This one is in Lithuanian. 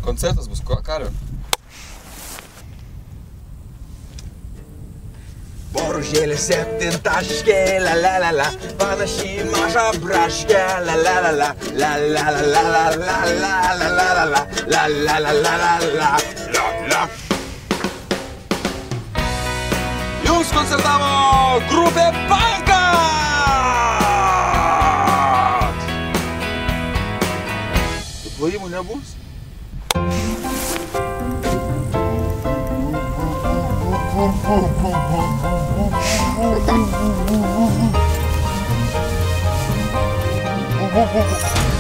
Koncertas bus kario. Boružėlė 7 taškė, la la la la, panašiai maža braškė, la la la la, la la la la la la la la la la la, la la la la la la la. Jums koncertavo grupė Bankat! Plojimų nebus? Puta.